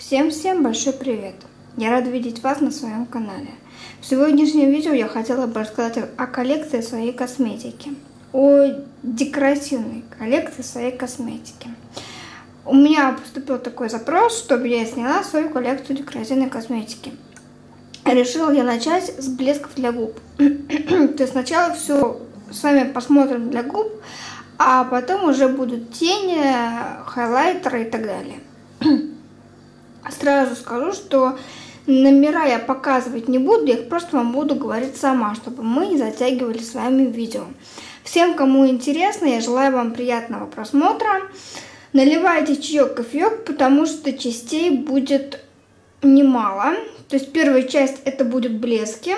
Всем большой привет! Я рада видеть вас на своем канале. В сегодняшнем видео я хотела бы рассказать о коллекции своей косметики. О декоративной коллекции своей косметики. У меня поступил такой запрос, чтобы я сняла свою коллекцию декоративной косметики. Решила я начать с блесков для губ. То есть сначала все с вами посмотрим для губ, а потом уже будут тени, хайлайтеры и так далее. Сразу скажу, что номера я показывать не буду, я их просто вам буду говорить сама, чтобы мы не затягивали с вами видео. Всем, кому интересно, я желаю вам приятного просмотра. Наливайте чаек, кофеек, потому что частей будет немало. То есть первая часть это будут блески,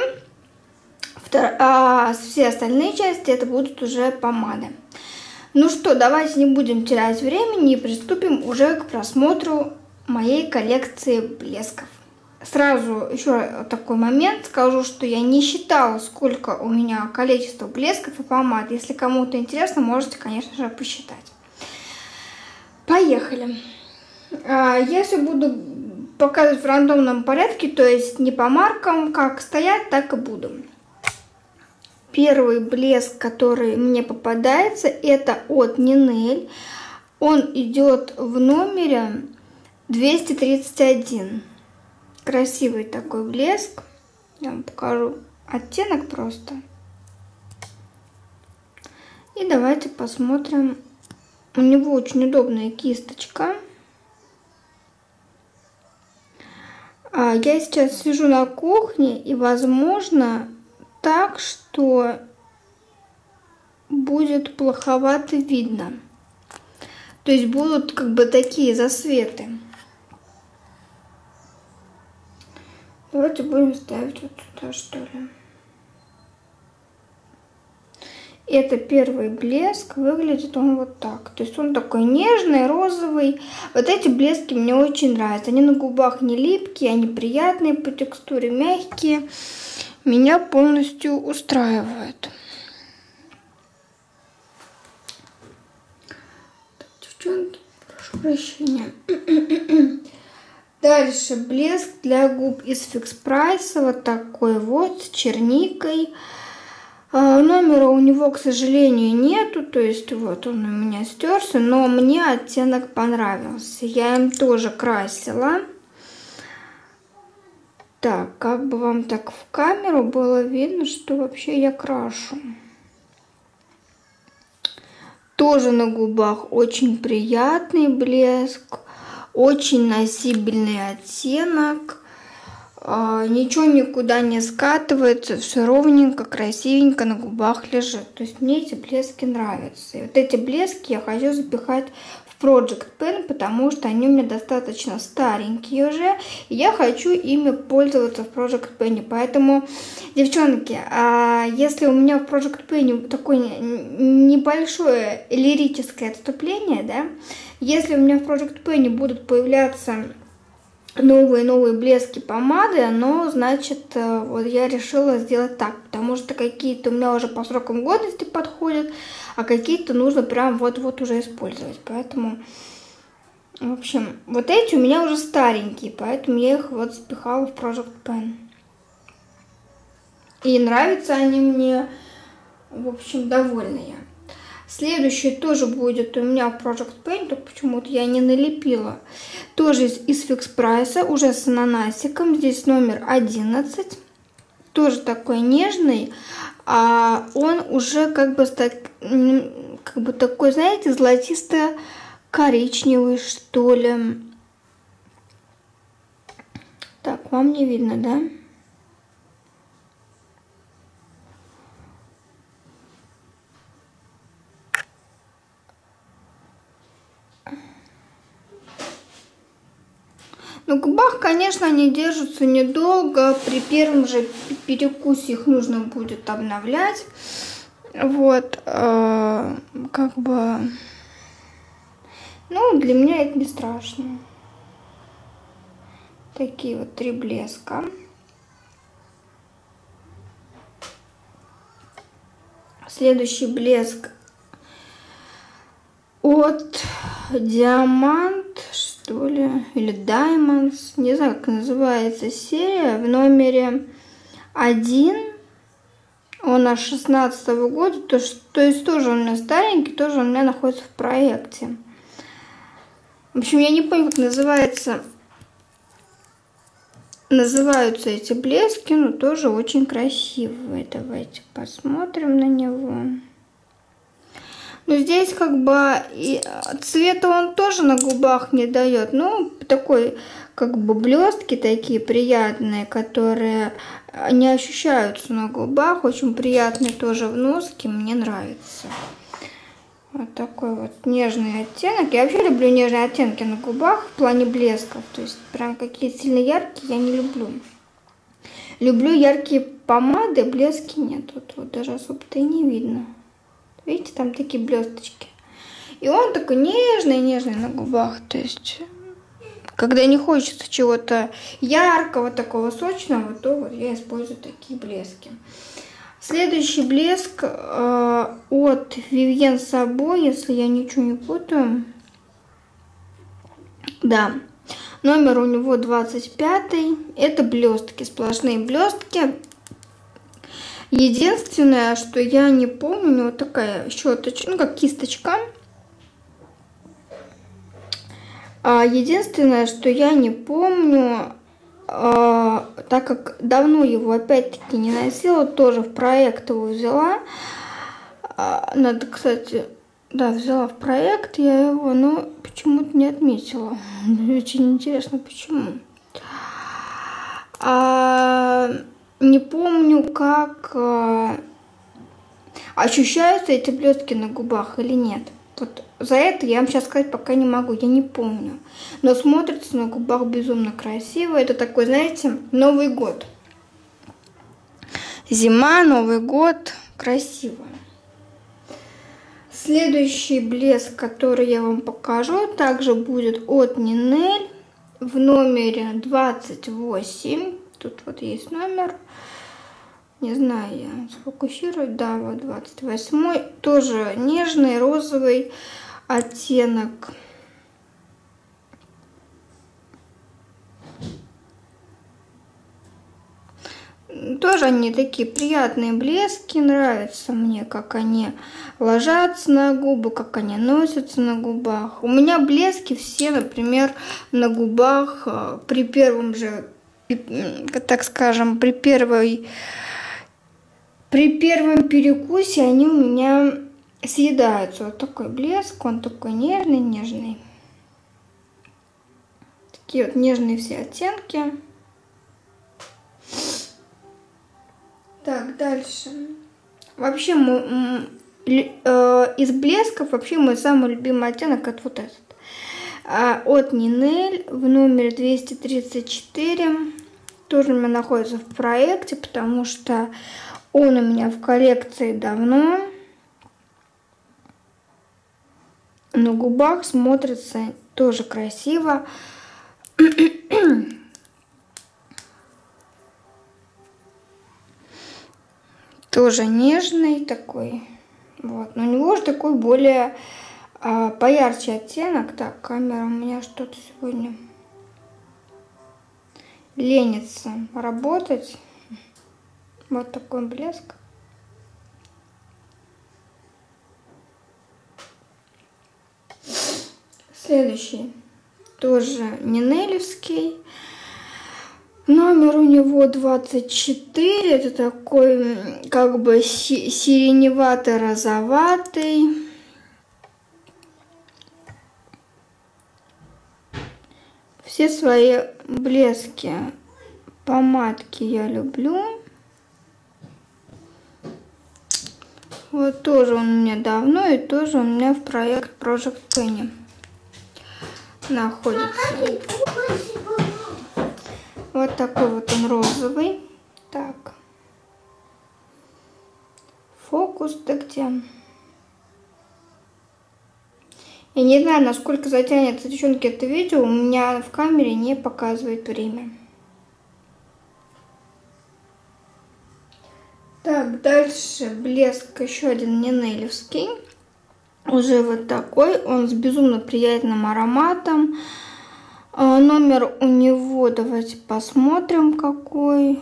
а все остальные части это будут уже помады. Ну что, давайте не будем терять времени и приступим уже к просмотру моей коллекции блесков. Сразу еще такой момент скажу, что я не считала, сколько у меня количество блесков и помад. Если кому-то интересно, можете, конечно же, посчитать. Поехали. Я все буду показывать в рандомном порядке, то есть не по маркам, как стоят, так и буду. Первый блеск, который мне попадается, это от Ninel. Он идет в номере 231. Красивый такой блеск. Я вам покажу оттенок просто. И давайте посмотрим. У него очень удобная кисточка. Я сейчас сижу на кухне, и возможно так, что будет плоховато видно. То есть будут как бы такие засветы. Давайте будем ставить вот сюда, что ли. Это первый блеск. Выглядит он вот так. То есть он такой нежный, розовый. Вот эти блески мне очень нравятся. Они на губах не липкие, они приятные по текстуре, мягкие. Меня полностью устраивают. Так, девчонки, прошу прощения. Дальше блеск для губ из Fix Price. Вот такой вот, с черникой. Номера у него, к сожалению, нету. То есть вот он у меня стерся. Но мне оттенок понравился. Я им тоже красила. Так, как бы вам так в камеру было видно, что вообще я крашу. Тоже на губах очень приятный блеск. Очень носибельный оттенок. Ничего никуда не скатывается. Все ровненько, красивенько на губах лежит. То есть мне эти блески нравятся. И вот эти блески я хочу запихать в Project Pen, потому что они у меня достаточно старенькие уже. И я хочу ими пользоваться в Project Pen. Поэтому, девчонки, если у меня в Project Pen такое небольшое лирическое отступление, да, если у меня в Project Pen будут появляться новые блески помады, но значит вот я решила сделать так, потому что какие-то у меня уже по срокам годности подходят, а какие-то нужно прям вот уже использовать. Поэтому, в общем, вот эти у меня уже старенькие, поэтому я их вот запихала в Project Pen. И нравятся они мне, в общем, довольна я. Следующий тоже будет у меня в Project Pen, только почему-то я не налепила. Тоже из Fix Price, уже с ананасиком. Здесь номер 11. Тоже такой нежный. А он уже как бы такой, знаете, золотисто-коричневый, что ли. Так, вам не видно, да? На губах, конечно, они держатся недолго. При первом же перекусе их нужно будет обновлять. Вот, как бы, ну, для меня это не страшно. Такие вот 3 блеска. Следующий блеск от Diamant. что ли, или Diamonds, не знаю, как называется серия, в номере 1, он аж 16-го года, то есть тоже у меня старенький, тоже у меня находится в проекте. В общем, я не помню, как называются эти блески, но тоже очень красивые. Давайте посмотрим на него. Но здесь как бы и цвета он тоже на губах не дает. Ну, такой как бы блестки такие приятные, которые не ощущаются на губах. Очень приятный тоже в носке, мне нравится. Вот такой вот нежный оттенок. Я вообще люблю нежные оттенки на губах в плане блесков. То есть прям какие-то сильно яркие я не люблю. Люблю яркие помады, блески нет. Вот даже особо-то и не видно. Видите, там такие блесточки. И он такой нежный на губах. То есть, когда не хочется чего-то яркого, такого сочного, то вот я использую такие блески. Следующий блеск от Vivienne Sabo, если я ничего не путаю. Да, номер у него 25. Это блестки, сплошные блестки. Единственное, что я не помню, у него такая щеточка, ну как кисточка. Единственное, что я не помню, так как давно его опять-таки не носила, тоже в проект его взяла. Надо, кстати, да, взяла в проект я его, но почему-то не отметила. Очень интересно, почему. Не помню, как ощущаются эти блестки на губах или нет. Вот за это я вам сейчас сказать пока не могу, я не помню. Но смотрится на губах безумно красиво. Это такой, знаете, Новый год. Зима, Новый год, красиво. Следующий блеск, который я вам покажу, также будет от Ninel в номере 28. Тут вот есть номер. Не знаю, я сфокусирую. Да, вот 28. Тоже нежный розовый оттенок. Тоже они такие приятные блески. Нравится мне, как они ложатся на губы, как они носятся на губах. У меня блески все, например, на губах при первом же, так скажем, при первом перекусе они у меня съедаются. Вот такой блеск, он такой нежный. Такие вот нежные все оттенки. Так, дальше. Вообще, из блесков, вообще мой самый любимый оттенок это вот этот. От Ninel в номере 234. Тоже у меня находится в проекте, потому что он у меня в коллекции давно. На губах смотрится тоже красиво. Тоже нежный такой. Вот. Но у него же такой более поярче оттенок. Так, камера у меня что-то сегодня ленится работать. Вот такой блеск. Следующий. Тоже нинелевский. Номер у него 24. Это такой как бы сиреневато-розоватый. Все свои блески, помадки я люблю. Вот тоже он у меня давно, и тоже у меня в проект Project Penny находится. Вот такой вот он розовый. Так. Фокус-то где? Я не знаю, насколько затянется, девчонки, это видео. У меня в камере не показывает время. Так, дальше блеск еще один нинелевский. Уже вот такой. Он с безумно приятным ароматом. Номер у него, давайте посмотрим, какой.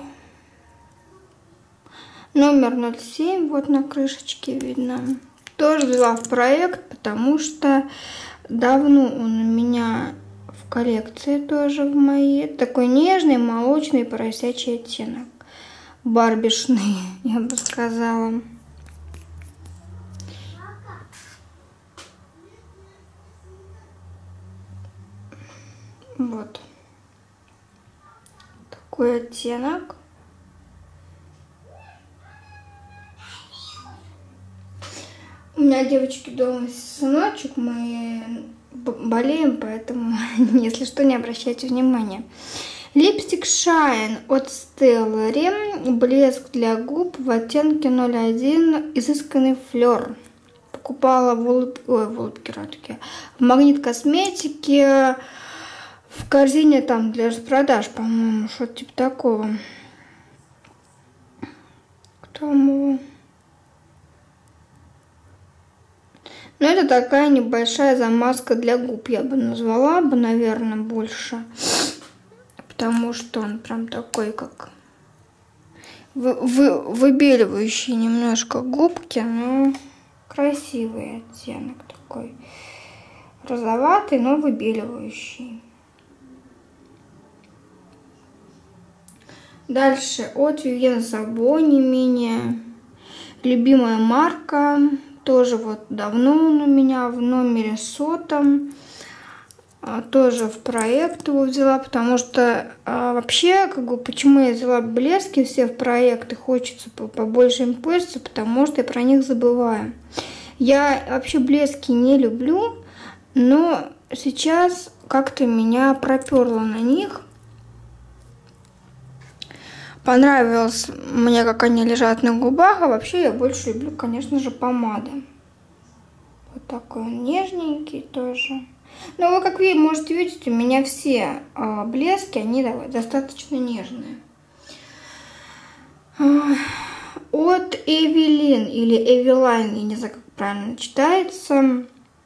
Номер 07, вот на крышечке видно. Тоже взяла в проект, потому что давно он у меня в коллекции тоже в моей. Такой нежный, молочный, поросячий оттенок. Барбишный, я бы сказала. Вот. Такой оттенок. У меня, девочки, дома сыночек, мы болеем, поэтому, если что, не обращайте внимания. Липстик Shine от Stellary, блеск для губ в оттенке 01, изысканный флер. Покупала в Магнит Косметики, в корзине там для распродаж, по-моему, что-то типа такого. Ну, это такая небольшая замазка для губ, я бы назвала бы, наверное, больше. Потому что он прям такой, как выбеливающий немножко губки, но красивый оттенок такой. Розоватый, но выбеливающий. Дальше от Vivienne Sabo, не менее любимая марка. Тоже вот давно он у меня в номере 100. Тоже в проект его взяла, потому что вообще, как бы, почему я взяла блески все в проект и хочется побольше им пользоваться, потому что я про них забываю. Я вообще блески не люблю, но сейчас как-то меня проперло на них. Понравилось мне, как они лежат на губах, а вообще я больше люблю, конечно же, помады. Вот такой он нежненький тоже. Но вы, как вы можете видеть, у меня все блески, они достаточно нежные. От Eveline или Eveline, я не знаю, как правильно читается.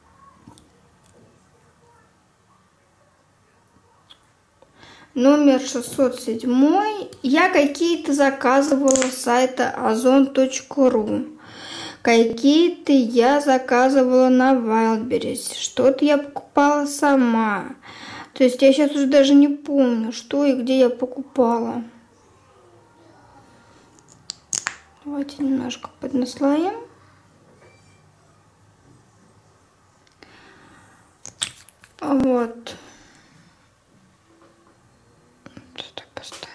Номер 607. Я какие-то заказывала с сайта ozon.ru. Какие-то я заказывала на Wildberries. Что-то я покупала сама. То есть я сейчас уже даже не помню, что и где я покупала. Давайте немножко поднаслоим. Вот. Сюда поставим.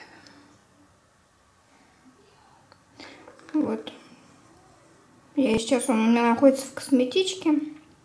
Вот. Сейчас он у меня находится в косметичке.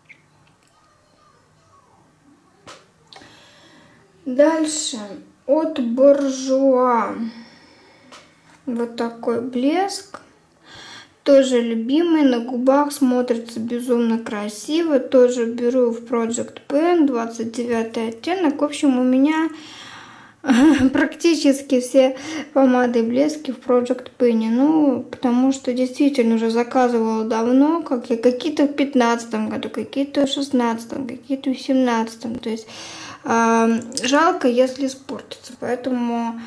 Дальше от Буржуа. Вот такой блеск. Тоже любимый, на губах смотрится безумно красиво. Тоже беру в Project Pen, 29 оттенок. В общем, у меня практически все помады и блески в Project Pen. Ну, потому что действительно уже заказывала давно, как я какие-то в 2015 году, какие-то в 2016, какие-то в 2017. То есть жалко, если испортится. Поэтому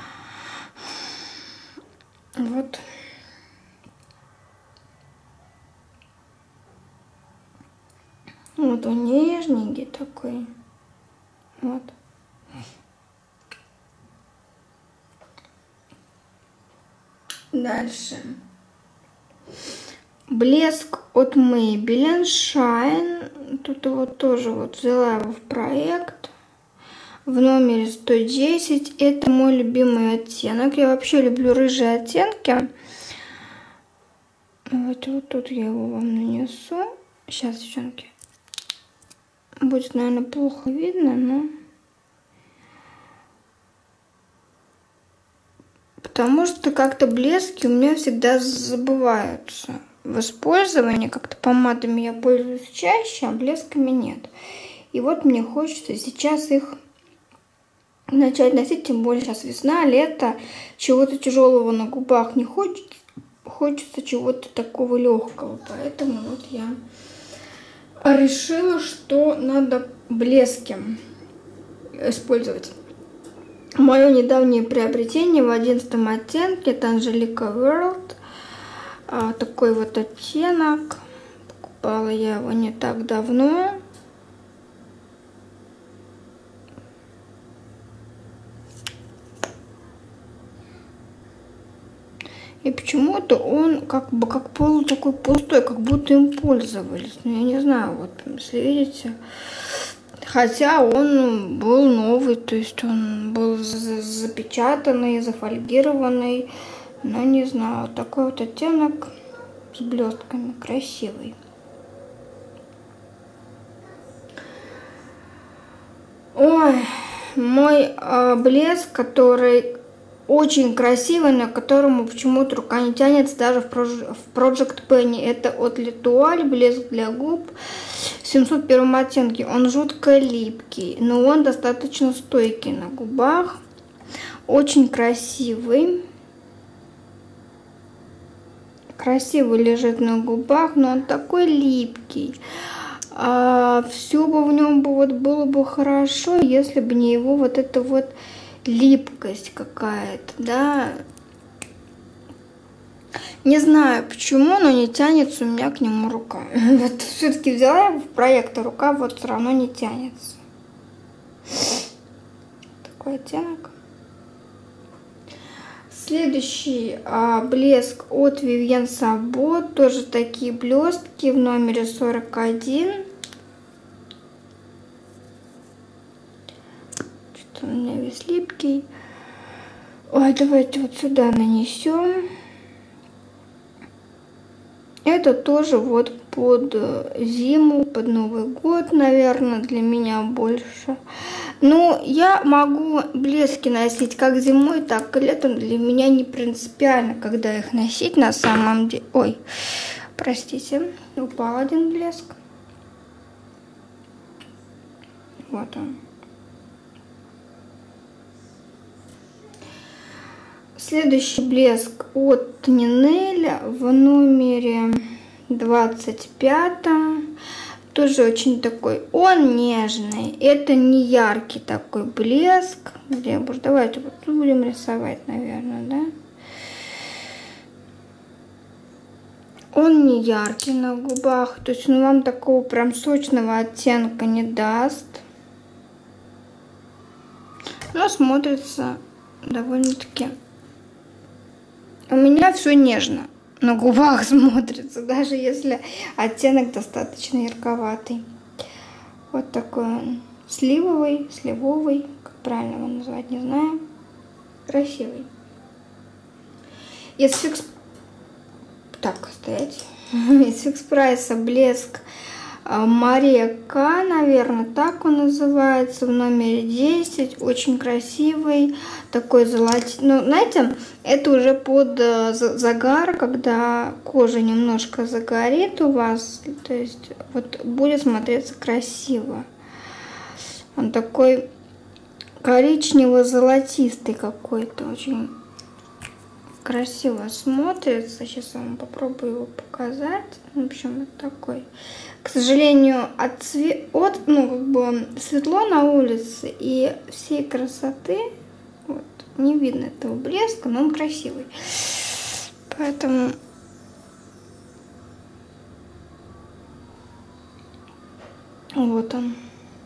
вот. Вот он нежненький такой. Вот. Дальше. Блеск от Maybelline Shine. Тут его тоже вот взяла его в проект. В номере 110. Это мой любимый оттенок. Я вообще люблю рыжие оттенки. Давайте вот тут я его вам нанесу. Сейчас, девчонки. Будет, наверное, плохо видно, но... Потому что как-то блески у меня всегда забываются в использовании. Как-то помадами я пользуюсь чаще, а блесками нет. И вот мне хочется сейчас их начать носить, тем более сейчас весна, лето. Чего-то тяжелого на губах не хочется. Хочется чего-то такого легкого. Поэтому вот я решила, что надо блески использовать. Мое недавнее приобретение в 11 оттенке, это Angelica World. Такой вот оттенок. Покупала я его не так давно. И почему-то он как полу такой пустой, как будто им пользовались. Ну, я не знаю, вот если видите. Хотя он был новый, то есть он был запечатанный, зафольгированный. Но не знаю, такой вот оттенок с блестками, красивый. Ой, мой блеск, который очень красивый, на которому почему-то рука не тянется даже в Project Penny. Это от L'Etoile, блеск для губ в 701 оттенке. Он жутко липкий, но он достаточно стойкий на губах. Очень красивый. Красиво лежит на губах, но он такой липкий. Все бы в нем было бы хорошо, если бы не его вот эта вот липкость какая-то, да. Не знаю почему, но не тянется у меня к нему рука. Вот все-таки взяла его в проект, а рука вот все равно не тянется. Такой оттенок. Следующий блеск от Vivienne Sabot. Тоже такие блестки в номере 41. Что-то у меня весь липкий. Ой, давайте вот сюда нанесем. Это тоже вот под зиму, под Новый год, наверное, для меня больше. Ну, я могу блески носить как зимой, так и летом. Для меня не принципиально, когда их носить на самом деле. Ой, простите, упал один блеск. Вот он. Следующий блеск от Нинель в номере 25. Тоже очень такой, он нежный. Это не яркий такой блеск. Где, давайте вот тут будем рисовать, наверное, да? Он не яркий на губах. То есть он вам такого прям сочного оттенка не даст. Но смотрится довольно-таки... У меня все нежно на губах смотрится, даже если оттенок достаточно ярковатый. Вот такой он. Сливовый, как правильно его назвать, не знаю. Красивый. Из Fix... Так, стоять. Из Fix Price блеск Мария К, наверное, так он называется, в номере 10. Очень красивый, такой золотистый. Ну, знаете, это уже под загар, когда кожа немножко загорит у вас, то есть вот будет смотреться красиво. Он такой коричнево-золотистый какой-то, очень красиво смотрится. Сейчас я вам попробую его показать. В общем, вот такой. К сожалению, светло на улице и всей красоты вот, не видно этого блеска, но он красивый. Поэтому вот он.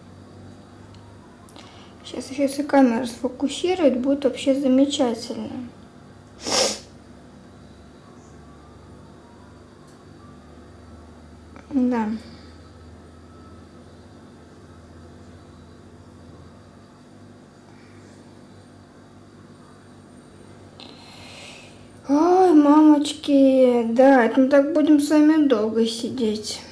Сейчас, если камера сфокусирует, будет вообще замечательно. Да. Ой, мамочки, да, это мы так будем с вами долго сидеть.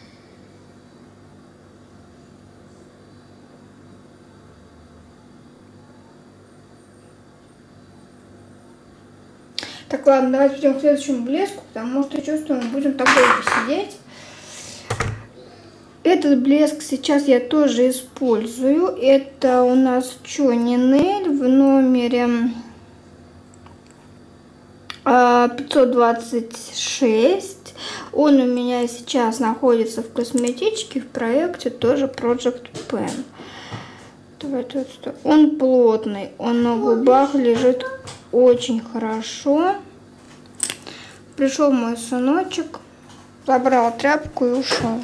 Так, ладно, давайте перейдем к следующему блеску, потому что чувствую, мы будем так долго сидеть. Этот блеск сейчас я тоже использую. Это у нас Нинель в номере 526. Он у меня сейчас находится в косметичке, в проекте тоже Project Pen. Давайте вот сюда. Он плотный, он на губах лежит очень хорошо. Пришел мой сыночек, забрал тряпку и ушел.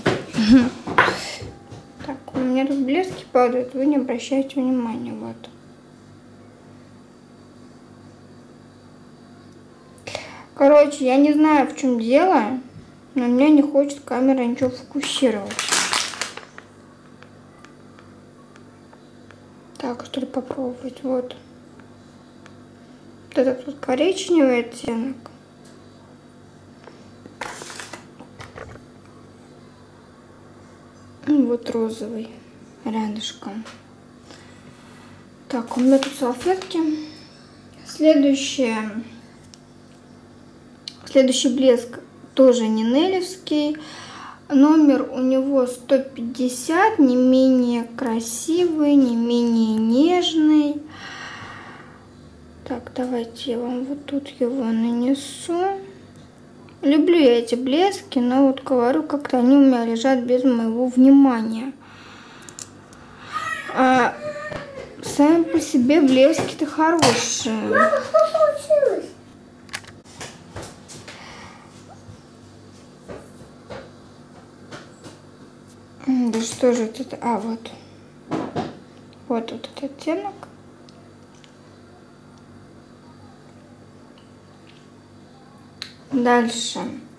Так, у меня тут блески падают, вы не обращайте внимания, вот. Короче, я не знаю, в чем дело, но мне не хочет камера ничего фокусировать. Так, что ли попробовать, вот. Вот этот вот коричневый оттенок. И вот розовый рядышком. Так, у меня тут салфетки. Следующий блеск тоже нинелевский. Номер у него 150, не менее красивый, не менее нежный. Так, давайте я вам вот тут его нанесу. Люблю я эти блески, но вот говорю, как-то они у меня лежат без моего внимания. А сами по себе блески-то хорошие. Мама, что случилось? Да что же это? А, вот. Вот этот оттенок. Дальше.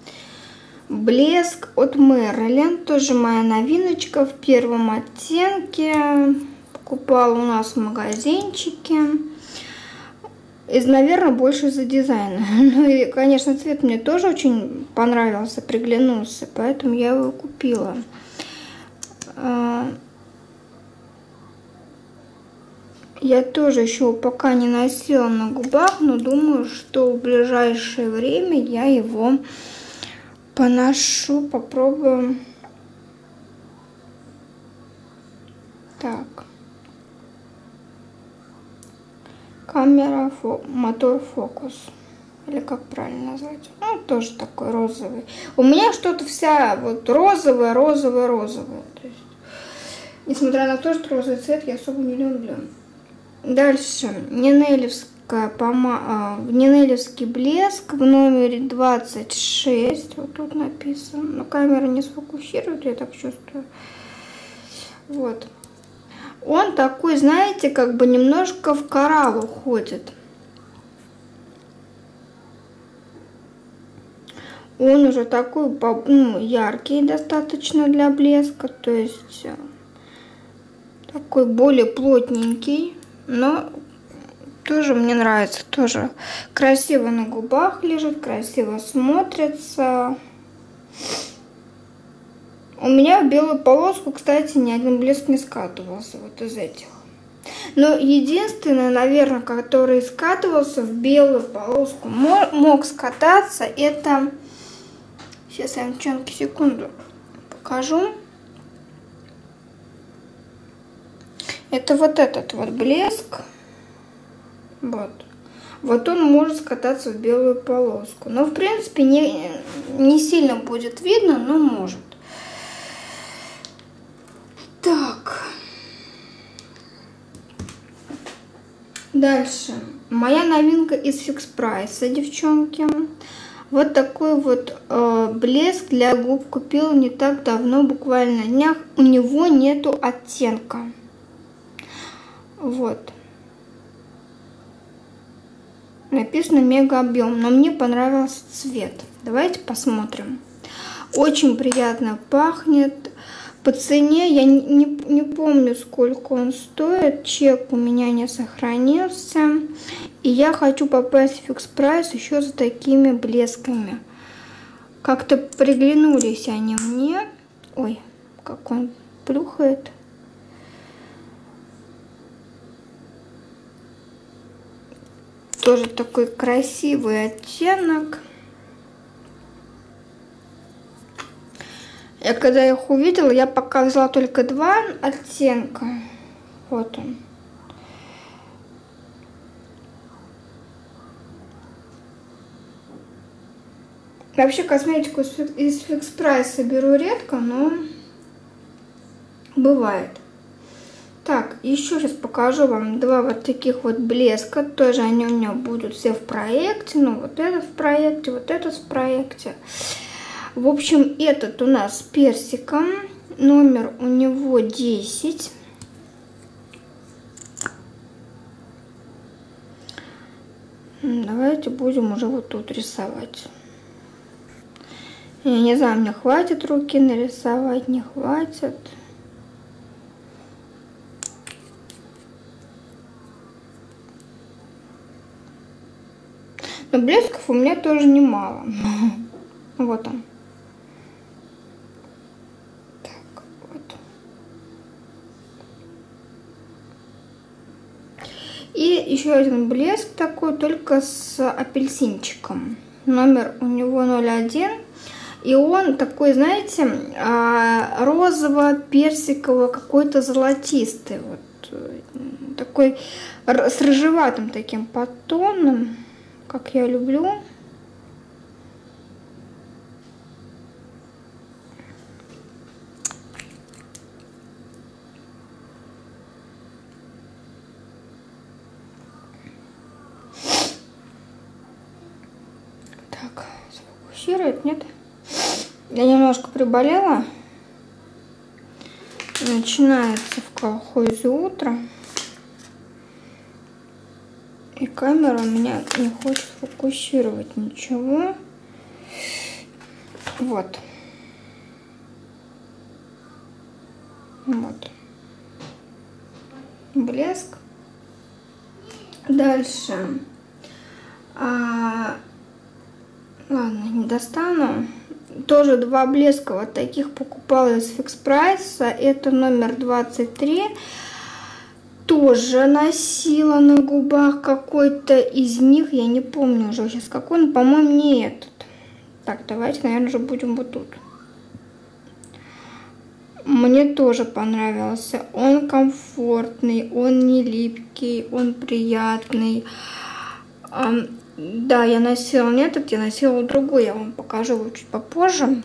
Блеск от Marilyn. Тоже моя новиночка в первом оттенке. Покупала у нас в магазинчике. Наверное, больше из-за дизайна. Ну и, конечно, цвет мне тоже очень понравился, приглянулся. Поэтому я его купила. Я тоже еще пока не носила на губах, но думаю, что в ближайшее время я его поношу, попробую. Так. Камера, мотор, фокус. Или как правильно назвать? Ну, тоже такой розовый. У меня что-то вся вот розовая. То есть, несмотря на то, что розовый цвет я особо не люблю. Дальше. Нинелевский блеск в номере 26. Вот тут написано. Но камера не сфокусирует, я так чувствую. Вот. Он такой, знаете, как бы немножко в коралл уходит. Он уже такой, ну, яркий достаточно для блеска. То есть такой более плотненький. Но тоже мне нравится. Тоже красиво на губах лежит, красиво смотрится. У меня в белую полоску, кстати, ни один блеск не скатывался вот из этих. Но единственное, наверное, который скатывался в белую полоску, мог скататься, это... Сейчас я вам, девчонки, секунду покажу. Это вот этот вот блеск. Вот. Вот он может скататься в белую полоску. Но, в принципе, не сильно будет видно, но может. Так. Дальше. Моя новинка из Fix Price, девчонки. Вот такой вот блеск для губ купила не так давно, буквально на днях. У него нету оттенка. Вот. Написано мега объем, но мне понравился цвет. Давайте посмотрим. Очень приятно пахнет. По цене я не помню, сколько он стоит. Чек у меня не сохранился. И я хочу попасть в Fix Price еще за такими блесками. Как-то приглянулись они мне. Ой, как он плюхает. Тоже такой красивый оттенок. Я когда их увидела, я пока взяла только два оттенка. Вот он. Вообще косметику из Fix Price беру редко, но бывает. Так, еще сейчас покажу вам два вот таких вот блеска. Тоже они у меня будут все в проекте. Ну, вот этот в проекте, вот этот в проекте. В общем, этот у нас с персиком. Номер у него 10. Давайте будем уже вот тут рисовать. Я не знаю, мне хватит руки нарисовать, не хватит. Но блесков у меня тоже немало. Вот он. Так, вот. И еще один блеск такой, только с апельсинчиком. Номер у него 01. И он такой, знаете, розово-персиково, какой-то золотистый. Вот. Такой с рыжеватым таким подтоном, как я люблю. Так, сфокусирует, нет? Я немножко приболела. Начинается в колхозе утро. И камера у меня не хочет фокусировать ничего. Вот. Вот. Блеск. Дальше. Ладно, не достану. Тоже два блеска вот таких покупала из Fix Price. Это номер 23. Тоже носила на губах какой-то из них. Я не помню уже сейчас какой. Но, по-моему, не этот. Так, давайте, наверное, уже будем вот тут. Мне тоже понравился. Он комфортный, он не липкий, он приятный. Да, я носила не этот, я носила другой. Я вам покажу его чуть попозже.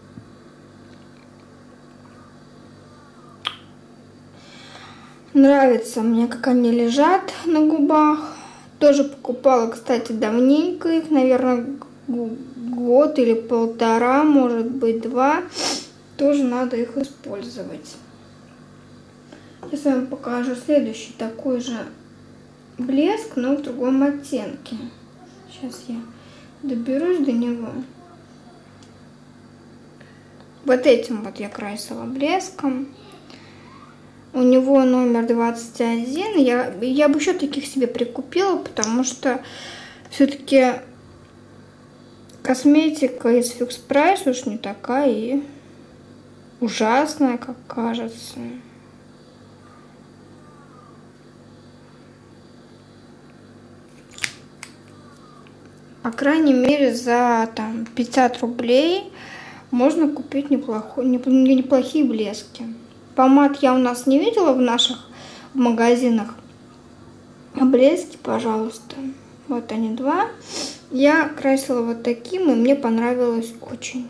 Нравится мне, как они лежат на губах. Тоже покупала, кстати, давненько их. Наверное, год или полтора, может быть, 2. Тоже надо их использовать. Сейчас я вам покажу следующий такой же блеск, но в другом оттенке. Сейчас я доберусь до него. Вот этим вот я красила блеском. У него номер 21. Я бы еще таких себе прикупила, потому что все-таки косметика из Fix Price уж не такая и ужасная, как кажется. По крайней мере, за там 50 рублей можно купить неплохие блески. Помад я у нас не видела в наших магазинах. А блески, пожалуйста. Вот они два. Я красила вот таким, и мне понравилось очень.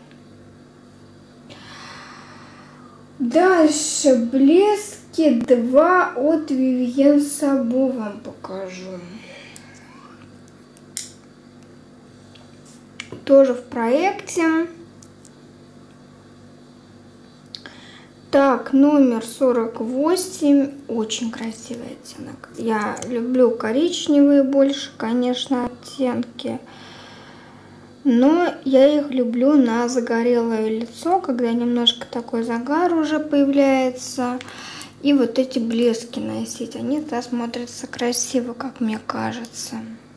Дальше блески 2 от Vivienne Sabo вам покажу. Тоже в проекте. Так, номер 48. Очень красивый оттенок. Я люблю коричневые больше, конечно, оттенки. Но я их люблю на загорелое лицо, когда немножко такой загар уже появляется. И вот эти блески носить. Они тогда смотрятся красиво, как мне кажется.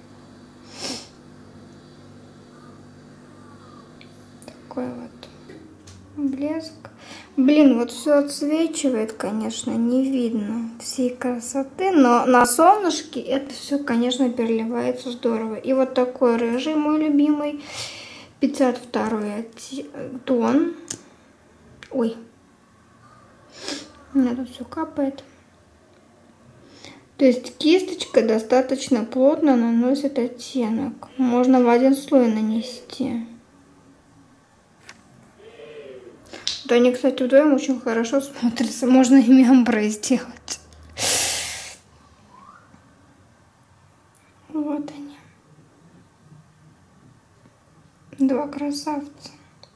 Такой вот блеск. Блин, вот все отсвечивает, конечно, не видно всей красоты, но на солнышке это все, конечно, переливается здорово. И вот такой рыжий, мой любимый, 52 тон. Ой, у меня тут все капает. То есть кисточка достаточно плотно наносит оттенок. Можно в один слой нанести. Да, они, кстати, вдвоем очень хорошо смотрятся. Можно ими омбре сделать. Вот они. Два красавца.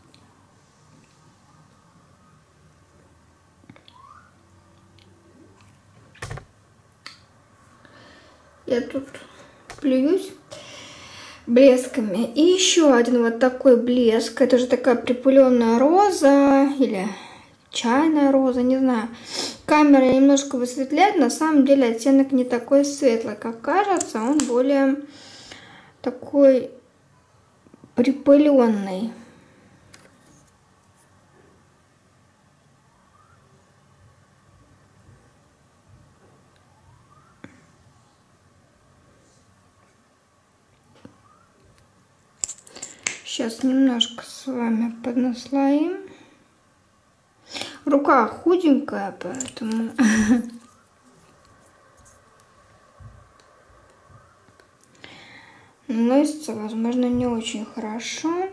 Я тут плююсь блесками. И еще один вот такой блеск. Это же такая припыленная роза или чайная роза, не знаю. Камера немножко высветляет. На самом деле оттенок не такой светлый, как кажется. Он более такой припыленный. Сейчас немножко с вами поднаслоим. Рука худенькая, поэтому наносится, возможно, не очень хорошо.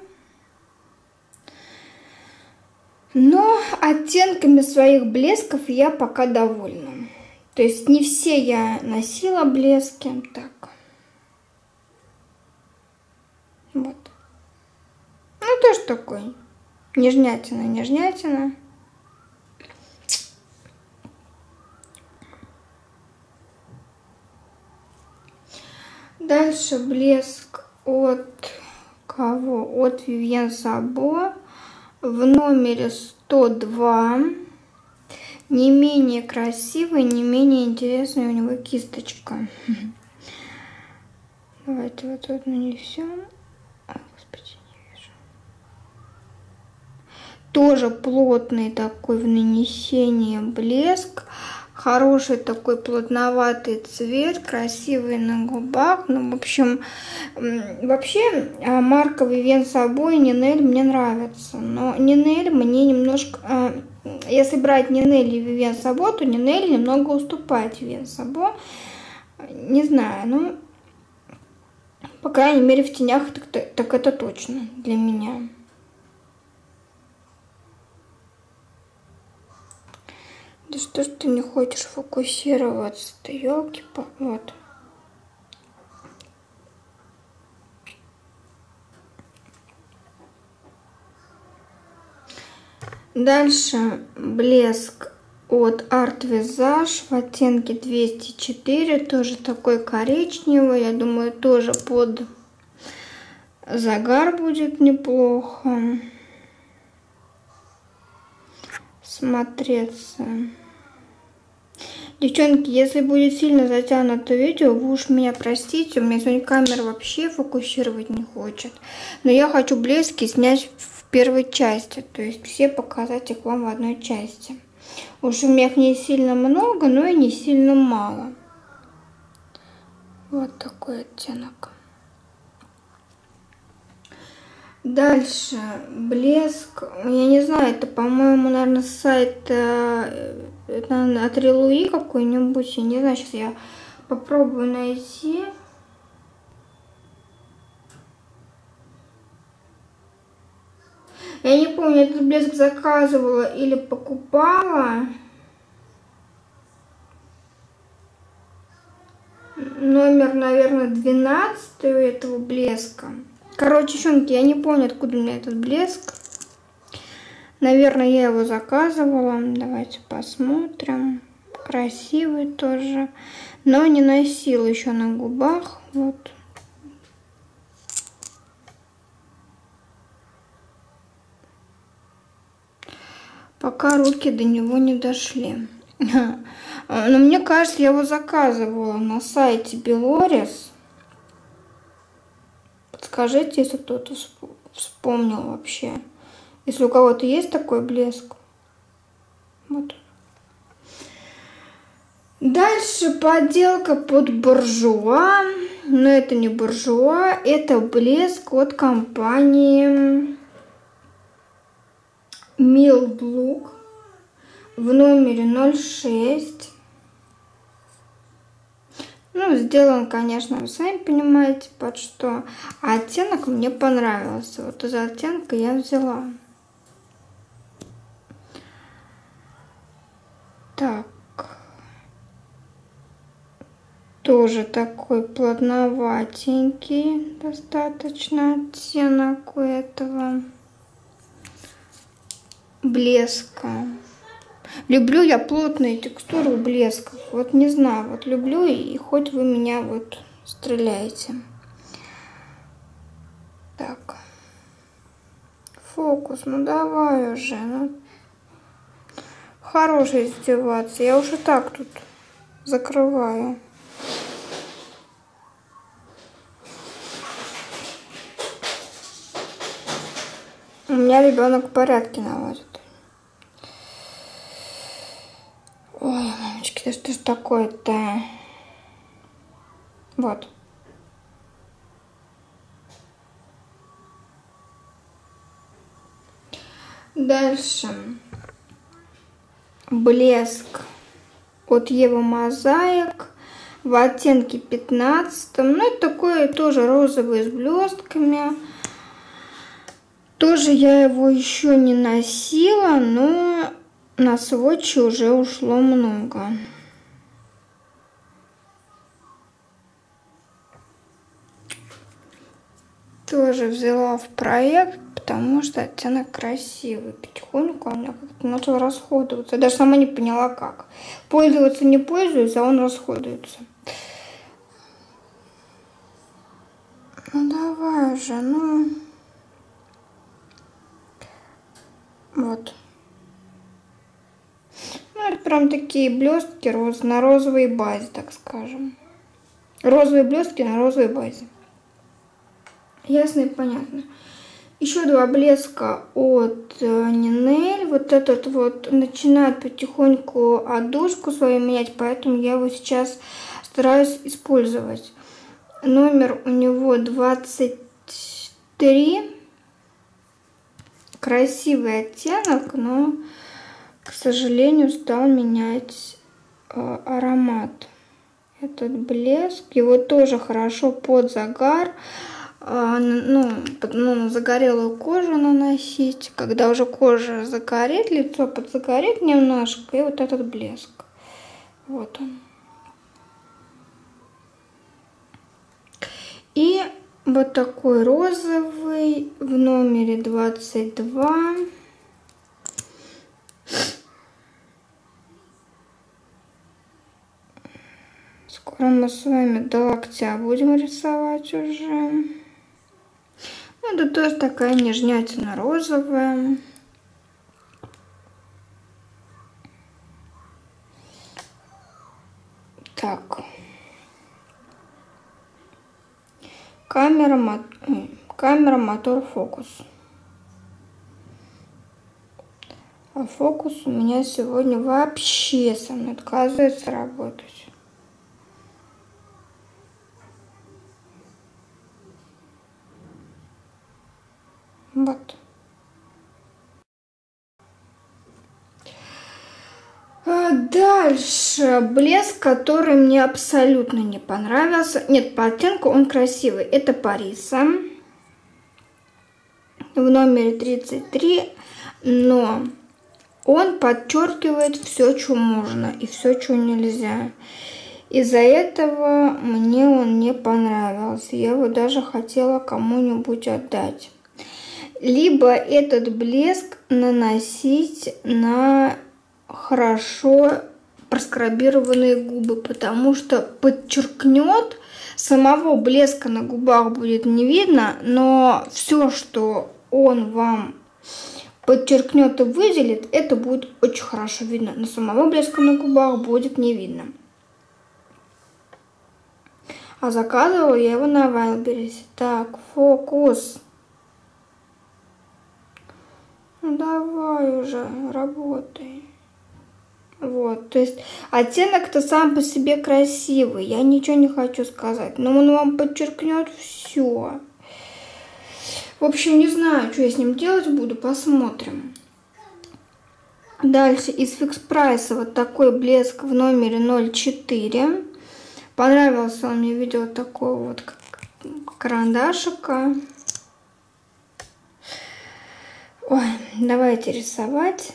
Но оттенками своих блесков я пока довольна. То есть не все я носила блески. Так. Вот. Ну, тоже такой. Нежнятина, нежнятина. Дальше блеск от кого? От Vivienne Sabo в номере 102. Не менее красивый, не менее интересная у него кисточка. Давайте вот тут нанесем. Господи, не вижу. Тоже плотный такой в нанесении блеск. Хороший такой плотноватый цвет, красивый на губах. Ну, в общем, вообще марка Vivienne Sabo и Нинель мне нравится. Но Нинель мне немножко... Если брать Нинель и Vivienne Sabo, то Нинель немного уступает Vivienne Sabo. Не знаю, ну... По крайней мере, в тенях так это точно для меня. Да что ж ты не хочешь фокусироваться-то, ёлки-палки. Вот. Дальше блеск от Art Visage в оттенке 204. Тоже такой коричневый. Я думаю, тоже под загар будет неплохо смотреться. Девчонки, если будет сильно затянуто видео, вы уж меня простите, у меня сегодня камера вообще фокусировать не хочет. Но я хочу блески снять в первой части, то есть все показать их вам в одной части. Уж у меня их не сильно много, но и не сильно мало. Вот такой оттенок. Дальше блеск, я не знаю, это, по-моему, наверное, сайт от Релуи какой-нибудь, я не знаю, сейчас я попробую найти. Я не помню, этот блеск заказывала или покупала. Номер, наверное, 12 у этого блеска. Короче, девчонки, я не помню, откуда у меня этот блеск. Наверное, я его заказывала. Давайте посмотрим. Красивый тоже. Но не носила еще на губах. Вот. Пока руки до него не дошли. Но мне кажется, я его заказывала на сайте Белорис. Подскажите, если кто-то вспомнил вообще. Если у кого-то есть такой блеск. Вот. Дальше подделка под буржуа. Но это не буржуа. Это блеск от компании Milk в номере 06. Ну, сделан, конечно, вы сами понимаете, под что. А оттенок мне понравился. Вот из оттенка я взяла. Так. Тоже такой плотноватенький достаточно оттенок у этого блеска. Люблю я плотные текстуры у блесков. Вот не знаю, вот люблю, и хоть вы меня вот стреляете. Так. Фокус, ну давай уже. Ну. Хороший издеваться. Я уже так тут закрываю. У меня ребенок порядки наводит. Ой, мамочки, да что ж такое-то? Вот. Дальше. Блеск от Ева Мозаик в оттенке 15. Ну, это такой тоже розовый с блестками. Тоже я его еще не носила, но на сводче уже ушло много. Тоже взяла в проект, потому что оттенок красивый. Потихоньку у меня как-то начал расходоваться. Я даже сама не поняла, как. Пользоваться не пользуюсь, а он расходуется. Ну давай же, ну. Вот. Ну, это прям такие блестки на розовой базе, так скажем. Розовые блестки на розовой базе. Ясно и понятно. Еще два блеска от Нинель. Вот этот вот начинает потихоньку отдушку свою менять, поэтому я его сейчас стараюсь использовать. Номер у него 23. Красивый оттенок, но, к сожалению, стал менять аромат. Этот блеск, его тоже хорошо под загар, на загорелую кожу наносить. Когда уже кожа загорит, лицо подзагорит немножко, и вот этот блеск. Вот он. И вот такой розовый в номере 22. Скоро мы с вами до локтя будем рисовать уже. Это тоже такая нежнятина розовая. Так. Камера, мотор, фокус. А фокус у меня сегодня вообще со мной отказывается работать. Вот. Дальше блеск, который мне абсолютно не понравился. Нет, по оттенку он красивый. Это Париса в номере 33, но он подчеркивает все, что можно и все, что нельзя. Из-за этого мне он не понравился. Я его даже хотела кому-нибудь отдать. Либо этот блеск наносить на хорошо проскрабированные губы, потому что подчеркнет, самого блеска на губах будет не видно, но все, что он вам подчеркнет и выделит, это будет очень хорошо видно. Но самого блеска на губах будет не видно. А заказывала я его на Wildberries. Так, фокус. Ну давай уже, работай. Вот, то есть оттенок-то сам по себе красивый, я ничего не хочу сказать, но он вам подчеркнет все. В общем, не знаю, что я с ним делать буду, посмотрим. Дальше из Fix Price вот такой блеск в номере 04. Понравился он мне, видео такого вот карандашика. Ой, давайте рисовать.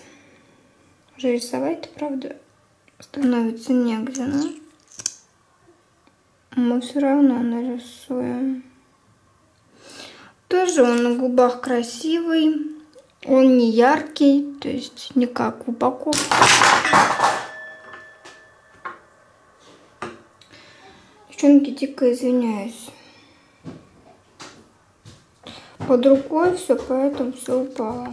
Уже рисовать, правда, становится негде, да? мы все равно нарисуем. Тоже он на губах красивый. Он не яркий, то есть не как в упаковке. Девчонки, дико извиняюсь. Под рукой все, поэтому все упало.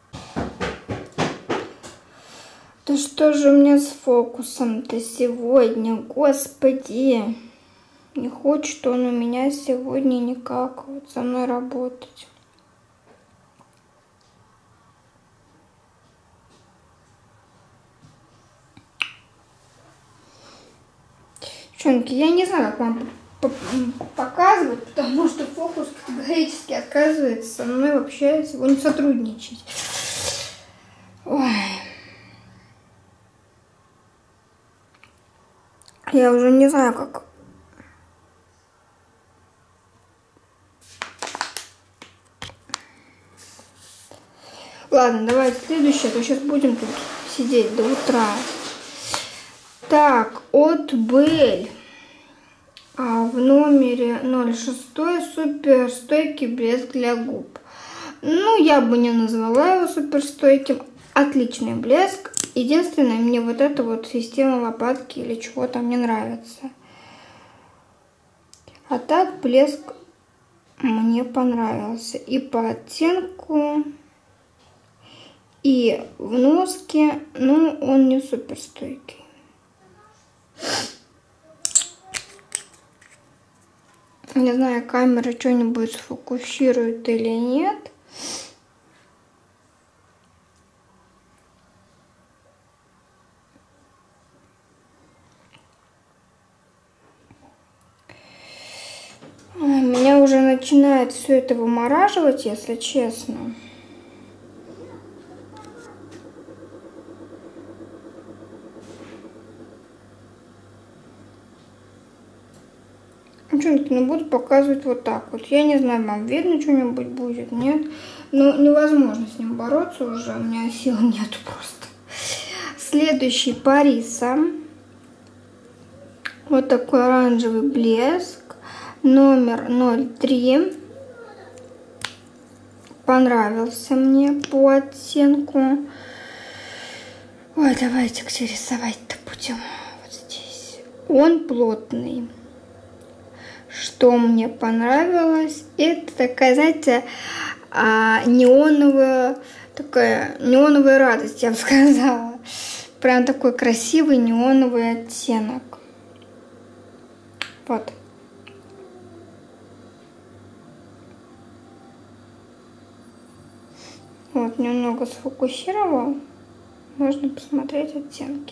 Да что же у меня с фокусом-то сегодня, господи. Не хочет он у меня сегодня никак вот со мной работать. Девчонки, я не знаю, как вам показывать, потому что фокус категорически отказывается со мной вообще сегодня сотрудничать. Ой. Я уже не знаю, как... Ладно, давайте следующее, а то сейчас будем тут сидеть до утра. Так, от Бель. В номере 06 суперстойкий блеск для губ. Ну, я бы не назвала его суперстойким. Отличный блеск. Единственное, мне вот эта вот система лопатки или чего-то мне нравится. А так блеск мне понравился. И по оттенку, и в носке. Ну, он не суперстойкий. Не знаю, камера что-нибудь сфокусирует или нет. Меня уже начинает все это вымораживать, если честно. Девчонки, ну буду показывать вот так вот. Я не знаю, вам видно что-нибудь будет, нет? Но невозможно с ним бороться уже, у меня сил нету просто. Следующий Париса. Вот такой оранжевый блеск. Номер 03. Понравился мне по оттенку. Ой, давайте где рисовать-то будем. Вот здесь. Он плотный. Что мне понравилось, это такая, знаете, неоновая радость, я бы сказала. Прям такой красивый неоновый оттенок. Вот. Вот, немного сфокусировал. Можно посмотреть оттенки.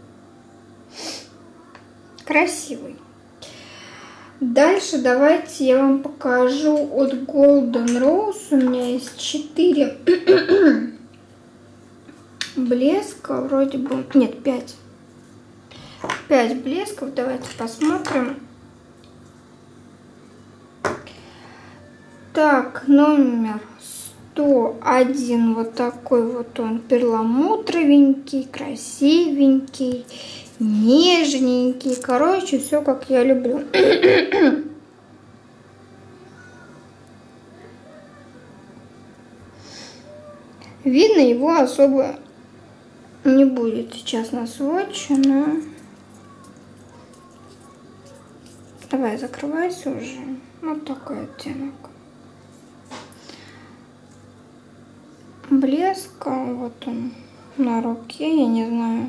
Красивый. Дальше давайте я вам покажу от Golden Rose. У меня есть 4 блеска. Вроде бы... Нет, 5. 5 блесков. Давайте посмотрим. Так, номер 101. Вот такой вот он перламутровенький, красивенький. Нежненький, короче, все как я люблю. Видно его особо не будет сейчас на сводче, но... Давай, закрывайся уже. Вот такой оттенок. Блеск, вот он на руке, я не знаю.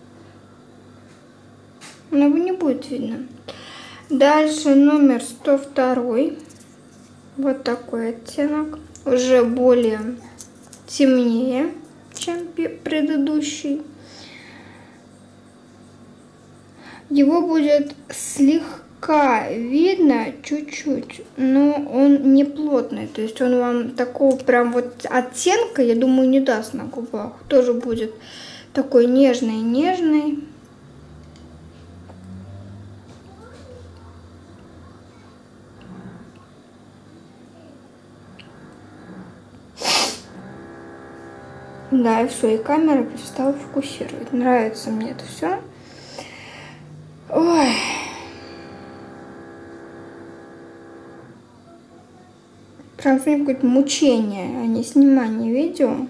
Но его не будет видно. Дальше номер 102. Вот такой оттенок. Уже более темнее, чем предыдущий. Его будет слегка видно, чуть-чуть, но он не плотный. То есть он вам такого прям вот оттенка, я думаю, не даст на губах. Тоже будет такой нежный. Да, и все, и камера перестала фокусировать. Нравится мне это все. Ой. Прям сегодня какое-то мучение, а не снимание видео.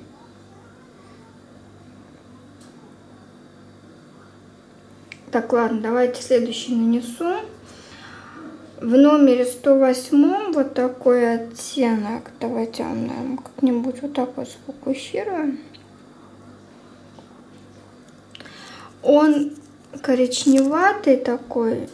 Так, ладно, давайте следующий нанесу. В номере 108 вот такой оттенок. Давайте я вам, наверное, как-нибудь вот так вот сфокусирую. Он коричневатый такой.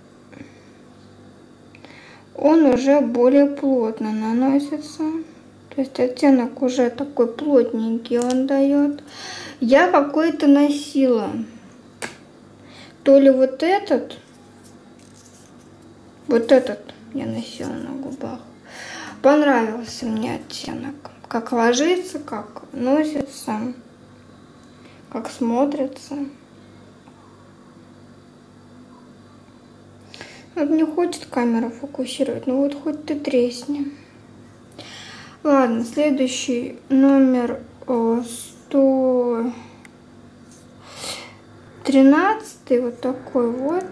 Он уже более плотно наносится. То есть оттенок уже такой плотненький он дает. Я какой-то носила. То ли вот этот я носила на губах. Понравился мне оттенок. Как ложится, как носится, как смотрится. Вот не хочет камера фокусировать, ну вот хоть ты тресни. Ладно, следующий номер 113, вот такой вот.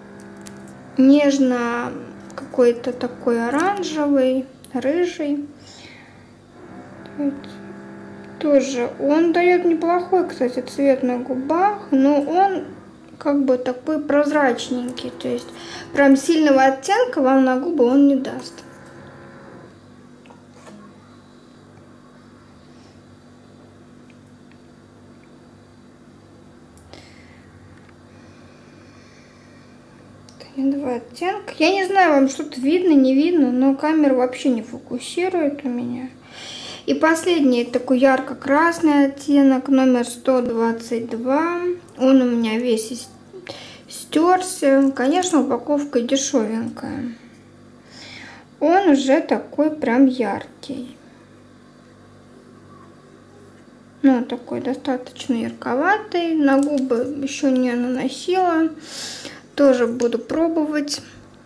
Нежно какой-то такой оранжевый, рыжий. Тоже он дает неплохой, кстати, цвет на губах, но он как бы такой прозрачненький, то есть прям сильного оттенка вам на губы он не даст. Два оттенка. Я не знаю, вам что-то видно, не видно, но камера вообще не фокусирует у меня. И последний такой ярко-красный оттенок, номер 122. Он у меня весь стерся. Конечно, упаковка дешевенькая. Он уже такой прям яркий. Ну, такой достаточно ярковатый. На губы еще не наносила. Тоже буду пробовать.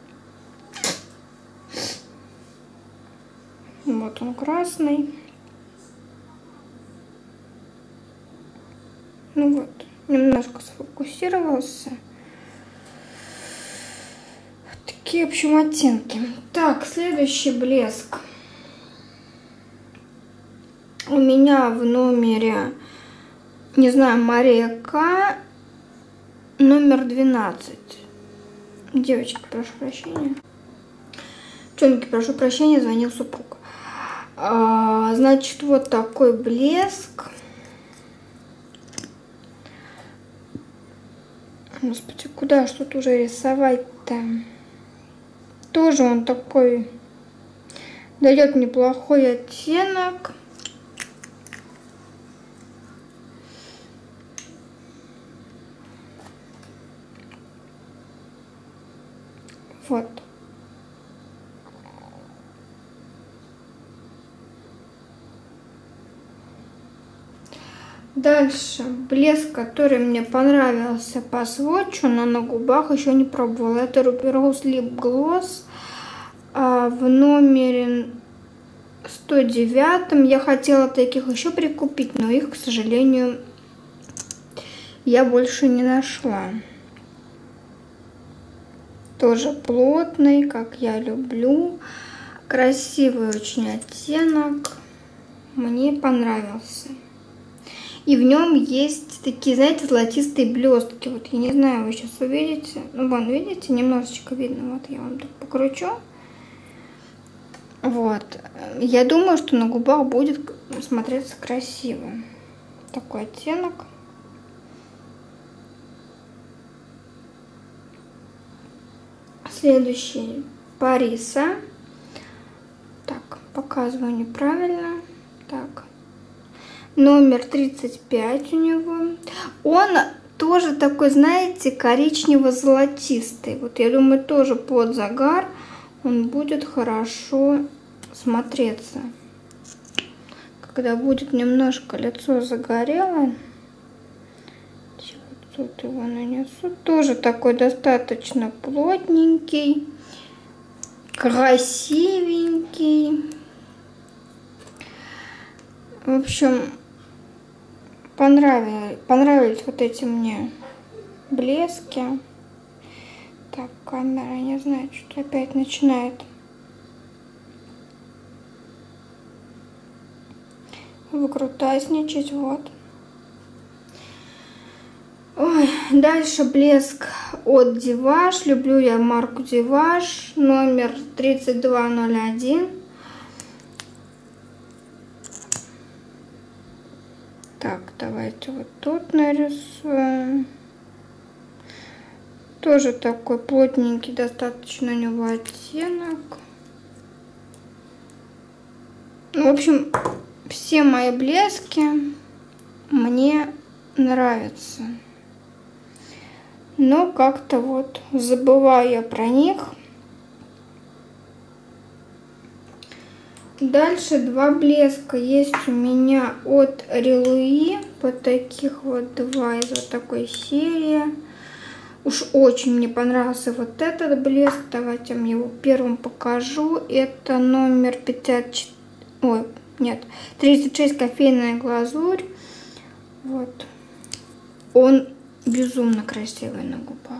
Вот он красный. Ну вот, немножко сфокусировался. Такие, в общем, оттенки. Так, следующий блеск. У меня в номере, не знаю, Мария К, номер 12. Девочки, прошу прощения. Девчонки, прошу прощения, звонил супруг. Значит, вот такой блеск. Господи, куда что-то уже рисовать-то? Тоже он такой дает неплохой оттенок. Вот. Дальше блеск, который мне понравился по сводчу, но на губах еще не пробовала. Это Ruby Rose Lip Gloss в номере 109. Я хотела таких еще прикупить, но их, к сожалению, я больше не нашла. Тоже плотный, как я люблю. Красивый очень оттенок. Мне понравился. И в нем есть такие, знаете, золотистые блестки. Вот я не знаю, вы сейчас увидите. Ну, вон, видите, немножечко видно. Вот я вам так покручу. Вот. Я думаю, что на губах будет смотреться красиво. Такой оттенок. Следующий Париса. Так, показываю неправильно. Так. Номер 35 у него. Он тоже такой, знаете, коричнево-золотистый. Вот я думаю, тоже под загар он будет хорошо смотреться. Когда будет немножко лицо загорело. Тут его нанесу. Тоже такой достаточно плотненький, красивенький. В общем, понравились вот эти мне блески. Так, камера, не знаю, что опять начинает выкрутасничать, вот. Ой, дальше блеск от Диваж. Люблю я марку Диваж, номер 3201. Так, давайте вот тут нарисуем. Тоже такой плотненький, достаточно у него оттенок. В общем, все мои блески мне нравятся. Но как-то вот забываю я про них. Дальше два блеска есть у меня от Релуи. Вот таких вот два из вот такой серии. Уж очень мне понравился вот этот блеск. Давайте я вам его первым покажу. Это номер 54. Ой, нет. 36 кофейная глазурь. Вот. Он безумно красивый на губах.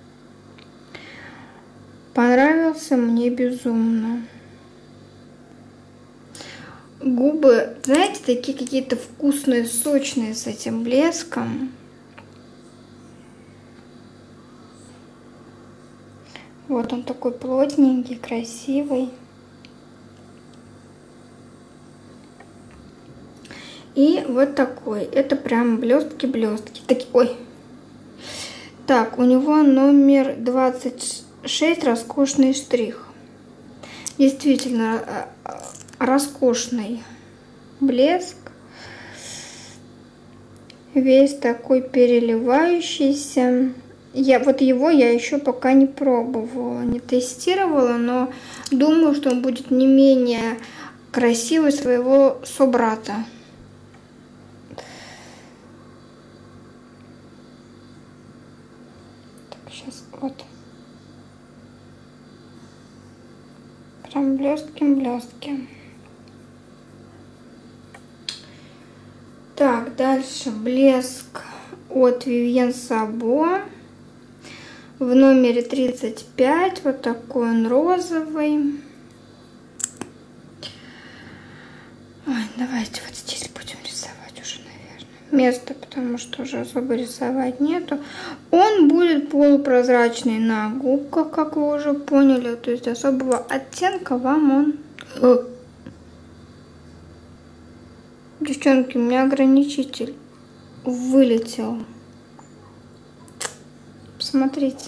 Понравился мне безумно. Губы, знаете, такие какие-то вкусные, сочные с этим блеском. Вот он такой плотненький, красивый. И вот такой. Это прям блестки-блестки. Ой. Так, у него номер 26, роскошный штрих. Действительно роскошный блеск. Весь такой переливающийся. Вот его я еще пока не пробовала, не тестировала, но думаю, что он будет не менее красивый своего собрата. Так, сейчас вот. Прям блестки-блестки. Так, дальше блеск от Vivienne Sabo. В номере 35, вот такой он розовый. Ой, давайте вот здесь будем рисовать уже, наверное. Место, потому что уже особо рисовать нету. Он будет полупрозрачный на губках, как вы уже поняли. То есть особого оттенка вам он... Девчонки, у меня ограничитель вылетел. Посмотрите.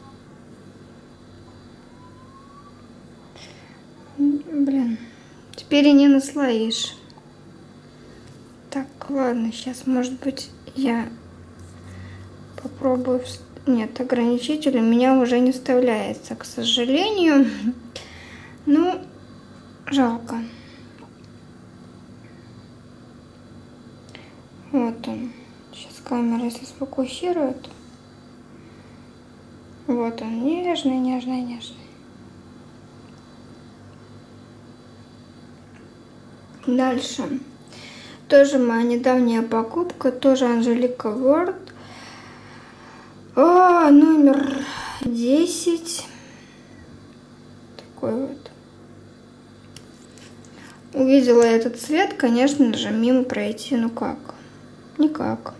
Блин, теперь и не наслоишь. Так, ладно, сейчас, может быть, я попробую... Нет, ограничитель у меня уже не вставляется, к сожалению. Ну, жалко. Вот он. Сейчас камера, если сфокусирует. Вот он, нежный, нежный, нежный. Дальше. Тоже моя недавняя покупка, тоже Анжелика Ворд. Номер 10. Такой вот. Увидела этот цвет, конечно же, мимо пройти, ну как? Никак.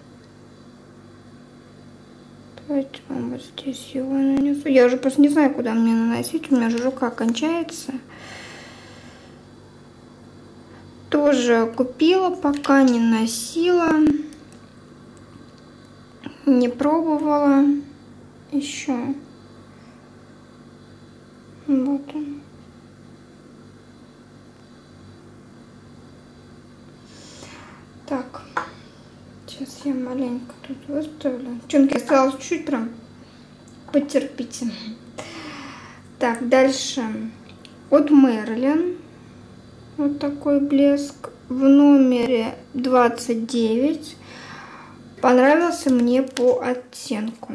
Давайте вам вот здесь его нанесу. Я уже просто не знаю, куда мне наносить. У меня же рука кончается. Тоже купила, пока не носила. Не пробовала еще. Вот он. Так. Сейчас я маленько тут выставлю. Девчонки, осталось чуть-чуть, прям потерпите. Так, дальше. От Marilyn. Вот такой блеск. В номере 29. Понравился мне по оттенку.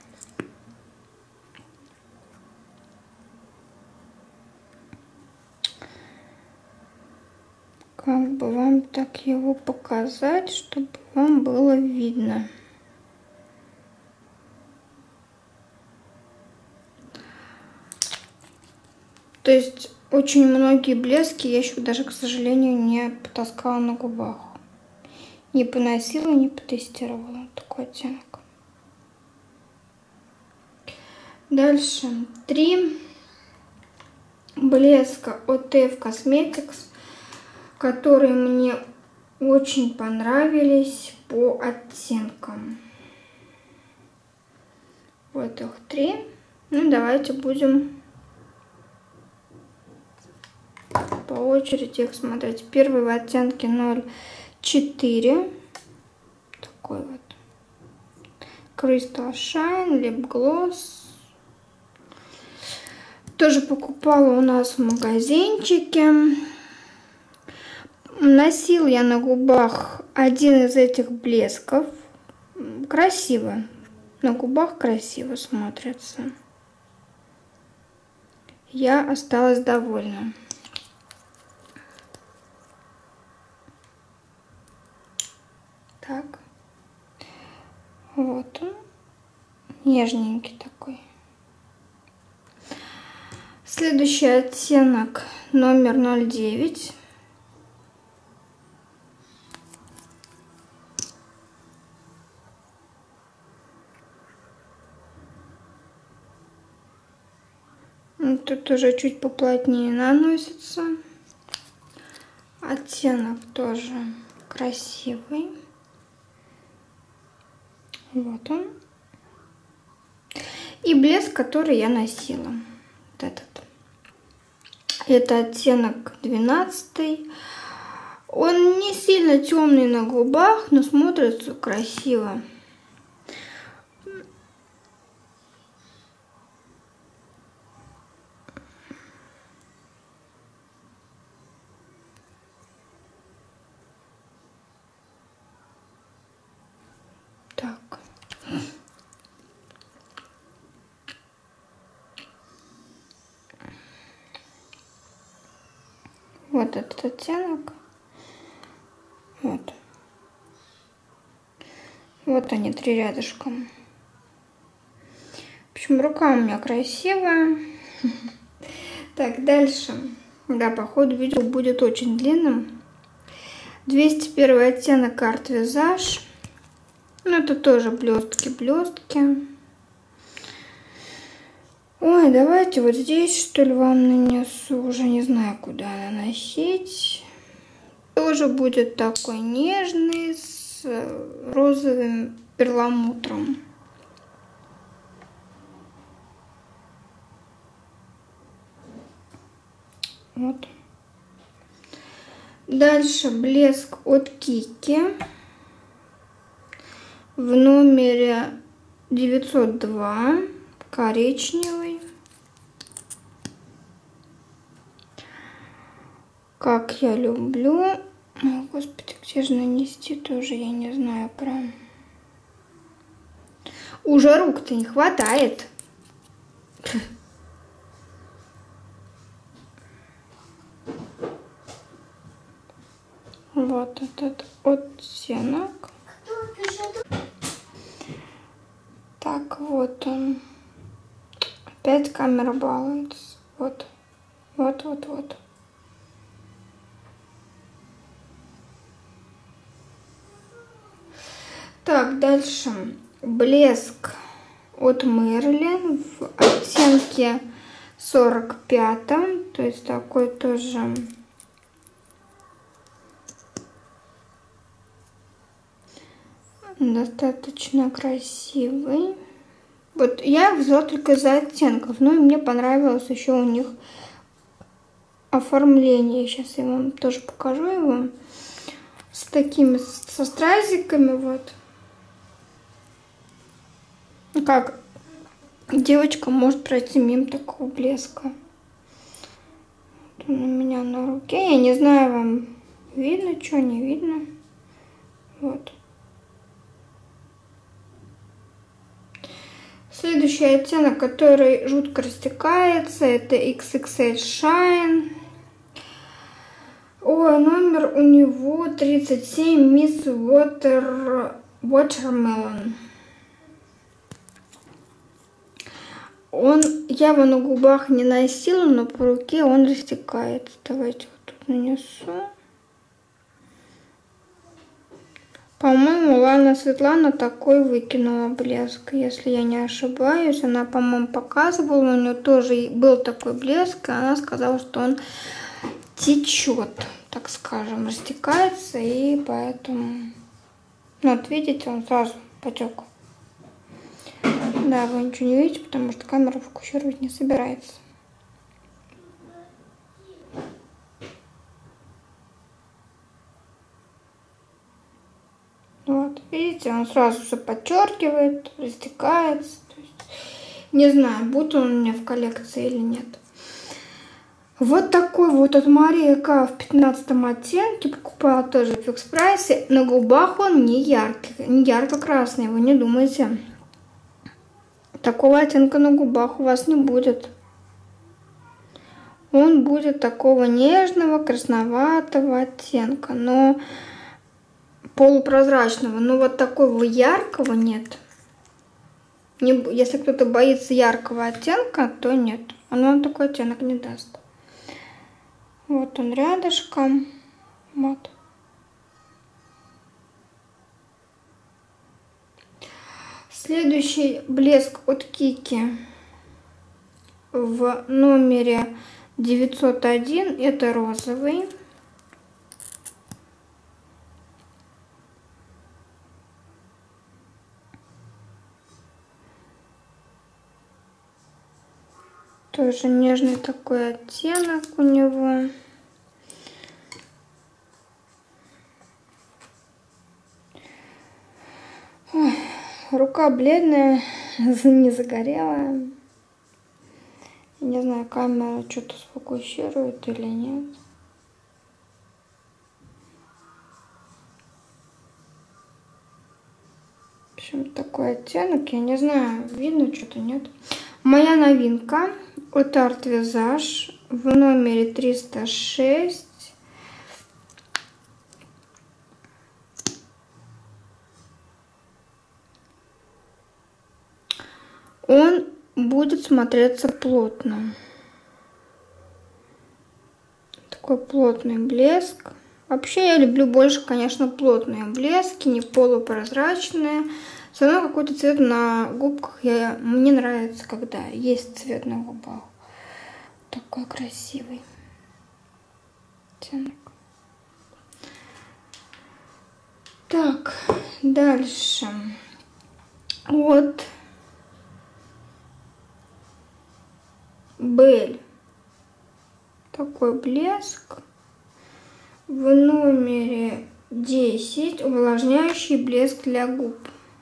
Как бы вам так его показать, чтобы вам было видно. То есть очень многие блески я еще даже, к сожалению, не потаскала на губах. Не поносила, не потестировала. Такой оттенок. Дальше 3 блеска от F Cosmetics, которые мне очень понравились по оттенкам. Вот их 3. Ну, давайте будем по очереди их смотреть. Первый в оттенке 04. Такой вот. Crystal Shine, Lip Gloss. Тоже покупала у нас в магазинчике. Носила я на губах один из этих блесков. Красиво. На губах красиво смотрится. Я осталась довольна. Так. Вот он. Нежненький такой. Следующий оттенок номер 09. Тут уже чуть поплотнее наносится. Оттенок тоже красивый. Вот он. И блеск, который я носила. Вот этот. Это оттенок 12. Он не сильно темный на губах, но смотрится красиво. Так. Вот этот оттенок. Вот. Вот они 3 рядышком. В общем, рука у меня красивая. Так, дальше. Да, по ходу видео будет очень длинным. 201 оттенок Art Visage. Ну, это тоже блестки. Ой, давайте вот здесь, что ли, вам нанесу. Уже не знаю, куда наносить. Тоже будет такой нежный, с розовым перламутром. Вот. Дальше блеск от Kiki. В номере 902. Коричневый. Как я люблю. Ой, господи, где же нанести тоже, я не знаю прям. Уже рук-то не хватает. Вот этот оттенок. Так, вот он. Опять камера балуется. Вот. Вот. Так, дальше. Блеск от Marilyn в оттенке 45. То есть такой тоже достаточно красивый. Вот я взяла только из-за оттенков. Ну и мне понравилось еще у них оформление. Сейчас я вам тоже покажу его. С такими, со стразиками, вот. Как девочка может пройти мимо такого блеска. Вот он у меня на руке. Я не знаю, вам видно, что не видно. Вот. Следующий оттенок, который жутко растекается, это XXL Shine. Ой, номер у него 37, Miss Watermelon. Я его на губах не носила, но по руке он растекается. Давайте вот тут нанесу. По-моему, Лана Светлана такой выкинула блеск, если я не ошибаюсь. Она, по-моему, показывала, у нее тоже был такой блеск, и она сказала, что он течет, так скажем, растекается, и поэтому... Ну, вот видите, он сразу потек. Да, вы ничего не видите, потому что камера фокусировать не собирается. Вот, видите, он сразу все подчеркивает, растекается. То есть, не знаю, будет он у меня в коллекции или нет. Вот такой вот от Марии К в 15 оттенке. Покупала тоже в фикс прайсе. На губах он не яркий, не ярко-красный, вы не думайте. Такого оттенка на губах у вас не будет. Он будет такого нежного, красноватого оттенка, но полупрозрачного. Но вот такого яркого нет. Если кто-то боится яркого оттенка, то нет. Он вам такой оттенок не даст. Вот он рядышком. Вот. Следующий блеск от Кики в номере 901. Это розовый. Тоже нежный такой оттенок у него. Ой, рука бледная, не загорелая. Не знаю, камера что-то сфокусирует или нет. В общем, такой оттенок, я не знаю, видно что-то, нет. Моя новинка от Art Visage в номере 306. Он будет смотреться плотно. Такой плотный блеск. Вообще я люблю больше, конечно, плотные блески, не полупрозрачные. Все равно какой-то цвет на губках мне нравится, когда есть цвет на губах. Такой красивый оттенок. Так, дальше. Вот Бель. Такой блеск. В номере 10 увлажняющий блеск для губ.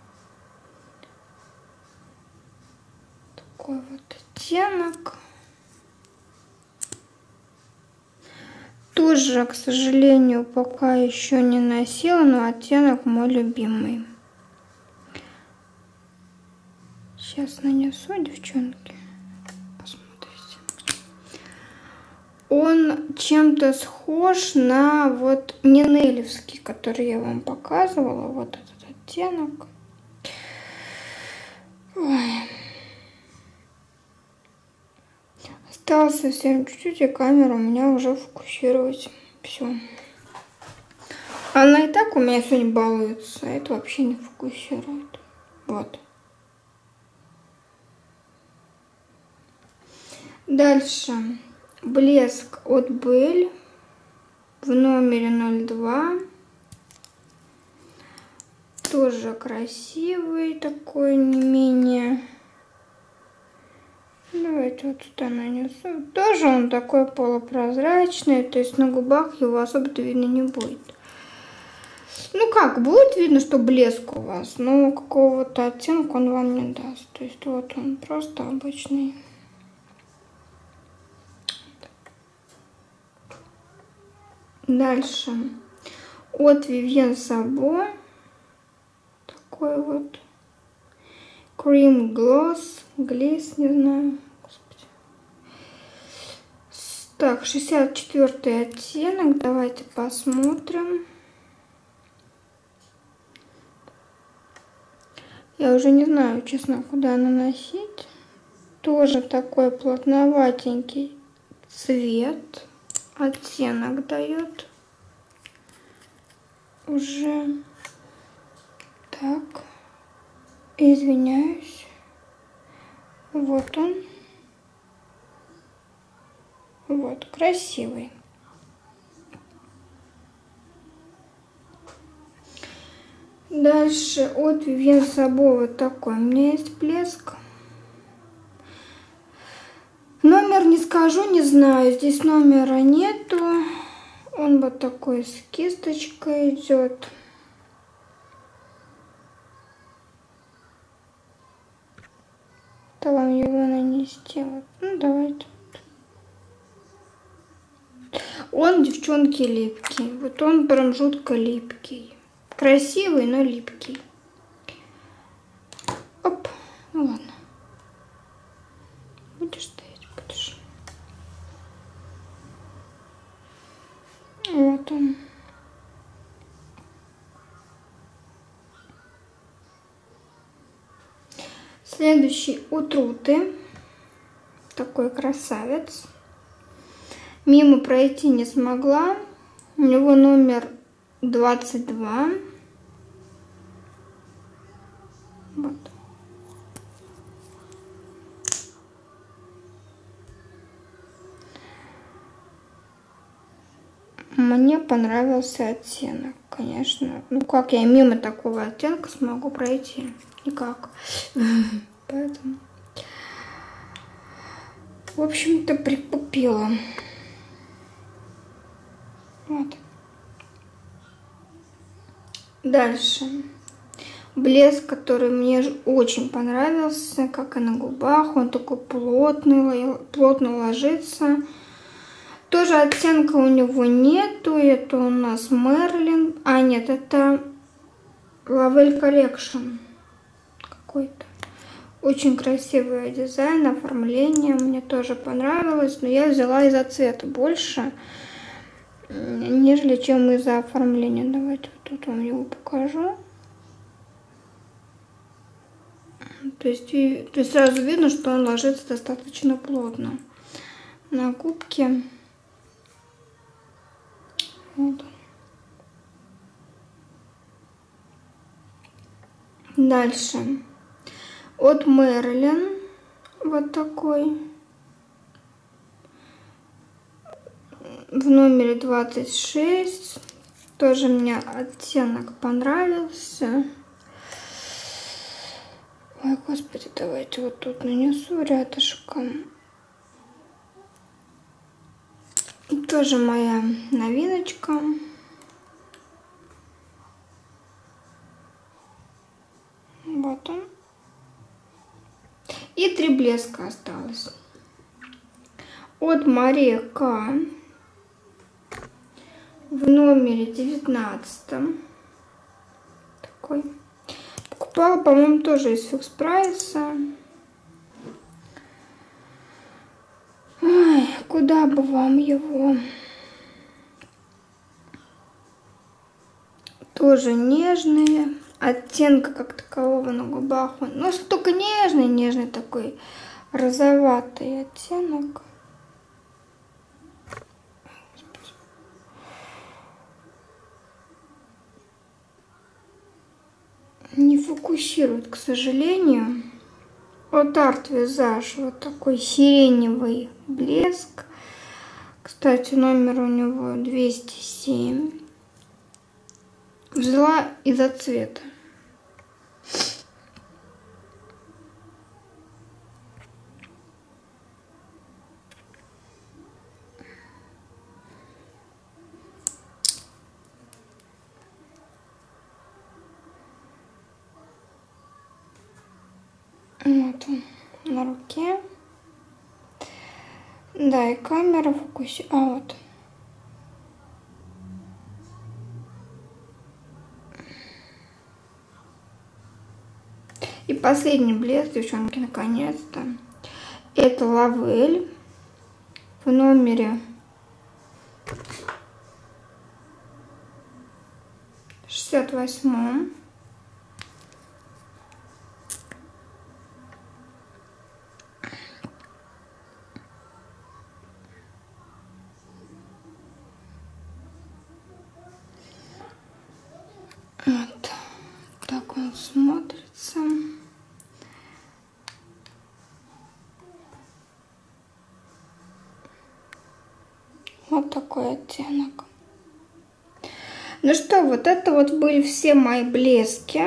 Такой вот оттенок. Тоже, к сожалению, пока еще не носила, но оттенок мой любимый. Сейчас нанесу, девчонки. Посмотрите. Он чем-то схож на вот Нинелевский, который я вам показывала. Вот этот оттенок. Ой. Осталось совсем чуть-чуть, и камера у меня уже фокусировать. Все. Она и так у меня сегодня балуется, а это вообще не фокусирует. Вот. Дальше. Блеск от Бель в номере 02. Тоже красивый такой, не менее. Давайте вот сюда нанесу. Тоже он такой полупрозрачный, то есть на губах его особо-то видно не будет. Ну как, будет видно, что блеск у вас, но какого-то оттенка он вам не даст. То есть вот он просто обычный. Дальше. От Vivienne Sabo. Такой вот. Cream Gloss. Глиз, не знаю. Господи. Так, 64 оттенок. Давайте посмотрим. Я уже не знаю, честно, куда наносить. Тоже такой плотноватенький цвет. Оттенок дает. Уже Так, извиняюсь. Вот он. Вот, красивый. Дальше от Вивьен Сабо вот такой у меня есть блеск. Номер не скажу, не знаю. Здесь номера нету. Он вот такой с кисточкой идет. То вам его нанести. Вот. Ну, давайте. Он, девчонки, липкий. Вот он прям жутко липкий. Красивый, но липкий. Оп. Ну ладно. Будешь стоять, будешь. Вот он. Следующий от Руты. Такой красавец. Мимо пройти не смогла. У него номер 22. Вот. Мне понравился оттенок, конечно. Ну как я мимо такого оттенка смогу пройти? Никак. Поэтому, в общем-то, прикупила. Вот. Дальше. Блеск, который мне очень понравился, как и на губах. Он такой плотный, плотно ложится. Тоже оттенка у него нету. Это у нас Мерлин. А, нет, это Лавель Collection какой-то. Очень красивый дизайн, оформление. Мне тоже понравилось. Но я взяла из-за цвета больше, нежели чем из-за оформления. Давайте вот тут вам его покажу. То есть сразу видно, что он ложится достаточно плотно на губки. Вот. Дальше. От Мерлин. Вот такой. В номере 26. Тоже мне оттенок понравился. Ой, господи, давайте вот тут нанесу рядышком. Тоже моя новиночка. Вот он. И 3 блеска осталось. От Мария К. В номере 19. Такой. Покупала, по-моему, тоже из фикс прайса. Ой, куда бы вам его? Тоже нежные. Оттенка как такового на губах. Ну, только нежный такой розоватый оттенок. Не фокусирует, к сожалению. От Art Visage вот такой сиреневый блеск. Кстати, номер у него 207. Взяла из-за цвета. Вот он на руке. Да, и камера фокусирует. А вот. И последний блеск, девчонки, наконец-то. Это Лавель в номере 68. Вот так он смотрится. Вот такой оттенок. Ну что, вот это вот были все мои блески.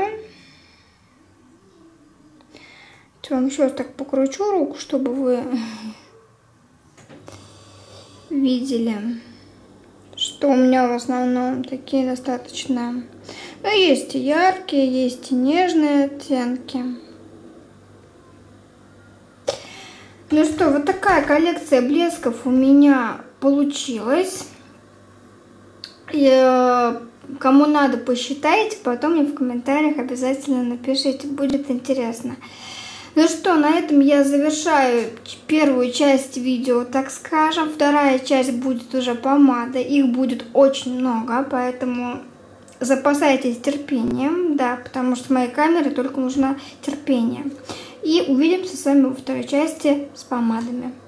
Я вам еще раз так покручу руку, чтобы вы видели, что у меня в основном такие достаточно... Ну, есть и яркие, есть и нежные оттенки. Ну что, вот такая коллекция блесков у меня получилась. Кому надо, посчитайте, потом мне в комментариях обязательно напишите, будет интересно. Ну что, на этом я завершаю первую часть видео, так скажем. Вторая часть будет уже помада, их будет очень много, поэтому запасайтесь терпением, да, потому что с моей камерой только нужно терпение. И увидимся с вами во второй части с помадами.